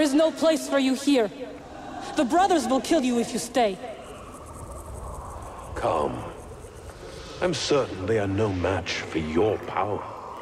is no place for you here. The brothers will kill you if you stay. Calm. I'm certain they are no match for your power.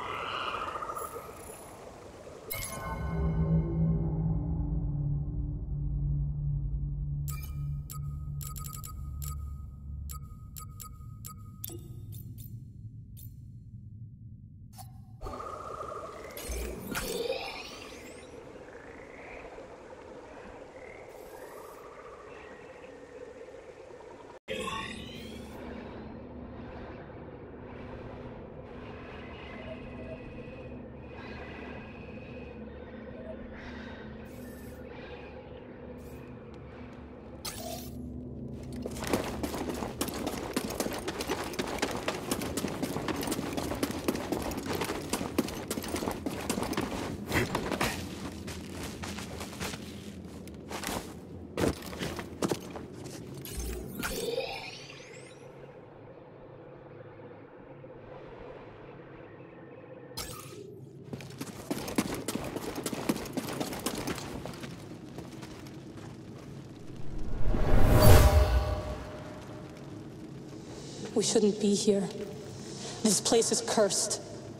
We shouldn't be here. This place is cursed.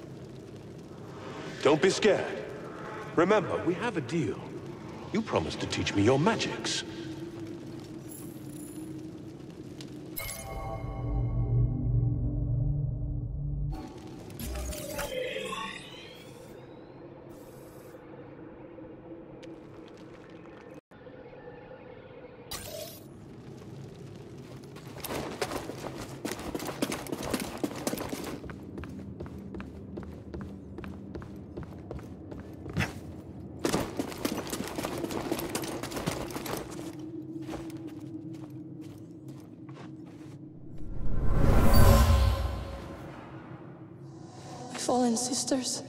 Don't be scared. Remember, we have a deal. You promised to teach me your magics. Fallen sisters.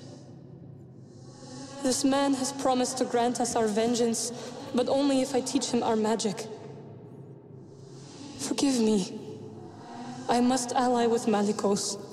This man has promised to grant us our vengeance, but only if I teach him our magic. Forgive me. I must ally with Malicos.